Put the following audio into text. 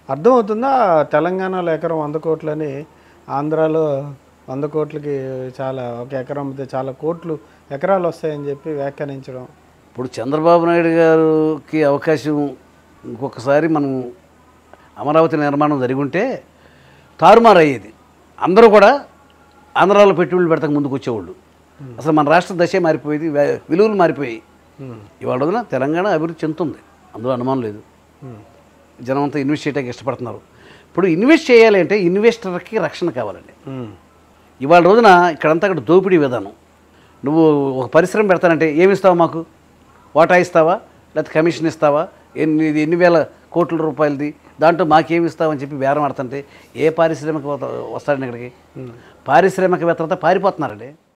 అర్థమవుతుందా? తెలంగాణలో ఎకరం 100 కోట్లని, ఆంధ్రాలో 100 కోట్లకి చాలా ఒక ఎకరం అమ్మితే చాలా కోట్లు ఎకరాలు వస్తాయని చెప్పి వ్యాఖ్యానించడం. ఇప్పుడు చంద్రబాబు నాయుడు గారికి అవకాశం ఇంకొకసారి మనం అమరావతి నిర్మాణం జరిగి ఉంటే తారుమారు అయ్యేది. అందరూ కూడా ఆంధ్రాలో పెట్టుబడులు పెడతాక ముందుకు వచ్చేవాళ్ళు. అసలు మన రాష్ట్ర దశే మారిపోయేది, విలువలు మారిపోయాయి. ఇవాళ రోజున తెలంగాణ అభివృద్ధి చెందుతుంది, అందులో అనుమానం లేదు. జనం అంతా ఇన్వెస్ట్ చేయడానికి ఇష్టపడుతున్నారు. ఇప్పుడు ఇన్వెస్ట్ చేయాలి అంటే ఇన్వెస్టర్కి రక్షణ కావాలండి. ఇవాళ రోజున ఇక్కడంతా అక్కడ దోపిడీ విధానం. నువ్వు ఒక పరిశ్రమ పెడతానంటే ఏమి ఇస్తావు, మాకు వాటా ఇస్తావా, లేకపోతే కమిషన్ ఇస్తావా, ఎన్ని వేల కోట్ల రూపాయలది, దాంట్లో మాకేమి ఇస్తామని చెప్పి బేరం ఆడుతుంటే ఏ పారిశ్రామిక వస్తాడండి ఇక్కడికి? పారిశ్రామికవేత్తలతో పారిపోతున్నారండి.